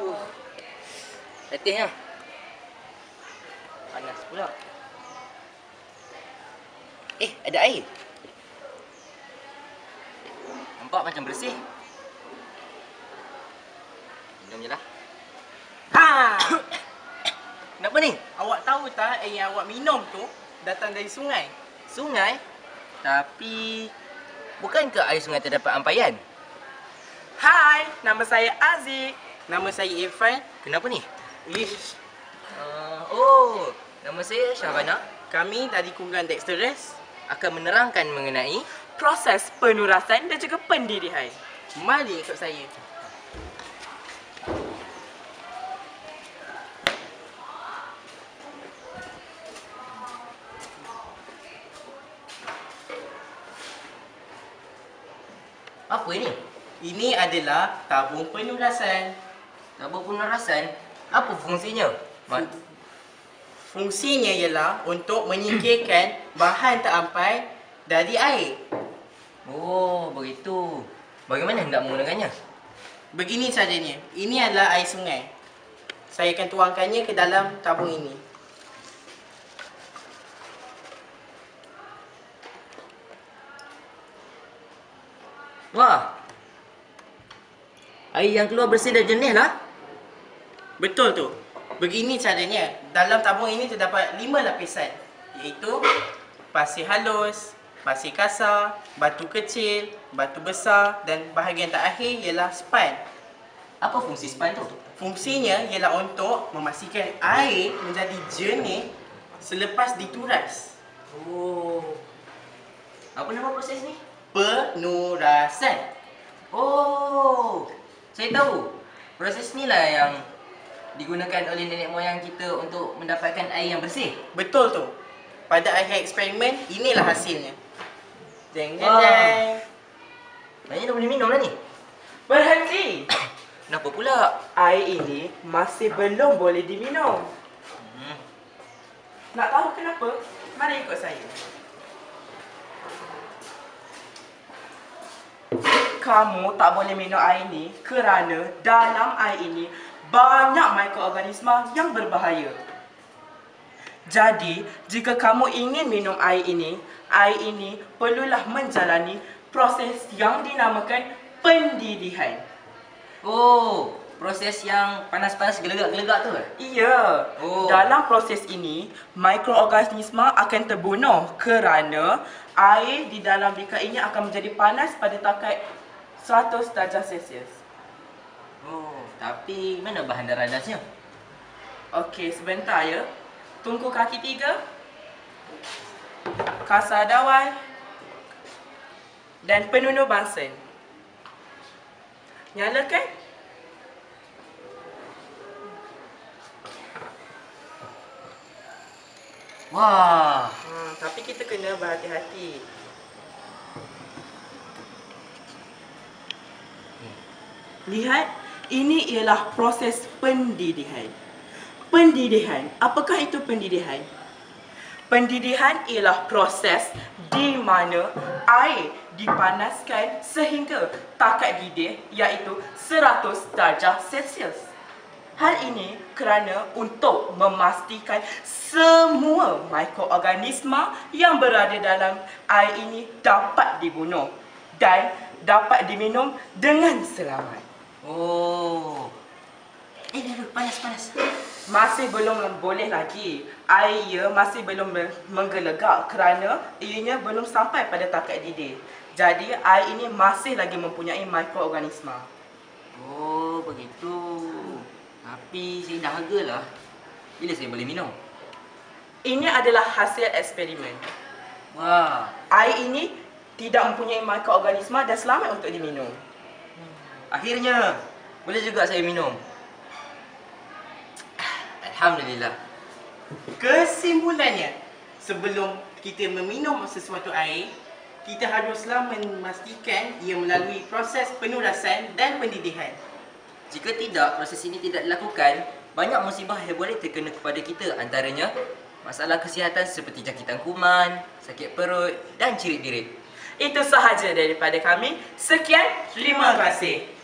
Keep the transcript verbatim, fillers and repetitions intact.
Uh. Letihnya. Panas pula. Eh, ada air. Nampak macam bersih. Minum je lah. Ha! Kenapa ni? Awak tahu tak air yang awak minum tu datang dari sungai? Sungai? Tapi bukankah air sungai terdapat ampayan? Hai, nama saya Aziz. Nama saya Irfan. Kenapa ni? Ish. Uh, oh, nama saya Syahbana. Kami dari kumpulan Dexterous Akan menerangkan mengenai proses penurasan dan juga pendirihan. Mari ikut saya. apa ini? Ini adalah tabung penurasan. Tabung penurasan? Apa fungsinya? Ma- Fungsinya ialah untuk menyingkirkan bahan tak ampai dari air. oh, begitu. Bagaimana hendak menggunakannya? Begini caranya. Ini adalah air sungai. Saya akan tuangkannya ke dalam tabung ini. Wah, air yang keluar bersih dan jernih lah. Betul tu. Begini caranya. Dalam tabung ini terdapat lima lapisan, iaitu pasir halus, pasir kasar, batu kecil, batu besar dan bahagian terakhir ialah span. Apa fungsi span tu? Fungsinya ialah untuk memastikan air menjadi jernih selepas dituras. Oh, apa nama proses ni? Penurasan. Oh, saya tahu. Proses ni lah yang digunakan oleh nenek moyang kita untuk mendapatkan air yang bersih. Betul tu. Pada akhir eksperimen, inilah hasilnya. Jeng jeng Wah. jeng. Maknanya dah boleh minum lah ni. Berhenti. Kenapa pula? Air ini masih belum boleh diminum. Hmm. Nak tahu kenapa? Mari ikut saya. Kamu tak boleh minum air ini kerana dalam air ini banyak mikroorganisma yang berbahaya. Jadi, jika kamu ingin minum air ini, air ini perlulah menjalani proses yang dinamakan pendirihan. Oh, proses yang panas-panas gelegak-gelegak tu? Iya. Oh. Dalam proses ini, mikroorganisma akan terbunuh kerana air di dalam bika ini akan menjadi panas pada takat seratus darjah Celsius. Oh, tapi mana bahan radasnya? Okey, sebentar ya. Tungku kaki tiga. Kasar dawai. Dan penunuh Bunsen. Nyalakan. Wah, Hmm, tapi kita kena berhati-hati. Lihat, ini ialah proses pendirihan. Pendirihan, apakah itu pendirihan? Pendirihan ialah proses di mana air dipanaskan sehingga takat didih iaitu seratus darjah Celsius. Hal ini kerana untuk memastikan semua mikroorganisma yang berada dalam air ini dapat dibunuh dan dapat diminum dengan selamat. oh. Eh, dah, dah, panas, panas. Masih belum boleh lagi. Air ia masih belum menggelegak kerana ianya belum sampai pada takat didih. Jadi air ini masih lagi mempunyai mikroorganisma. Oh, begitu. Tapi saya dahaga lah. Bila saya boleh minum? Ini adalah hasil eksperimen. Wah, Air ini tidak mempunyai mikroorganisma dan selamat untuk diminum. akhirnya boleh juga saya minum. Alhamdulillah. Kesimpulannya, sebelum kita meminum sesuatu air, kita haruslah memastikan ia melalui proses penurasan dan pendidihan. Jika tidak, proses ini tidak dilakukan, banyak musibah yang boleh terkena kepada kita. Antaranya, masalah kesihatan seperti jangkitan kuman, sakit perut dan cirit-birit. Itu sahaja daripada kami. Sekian, terima kasih.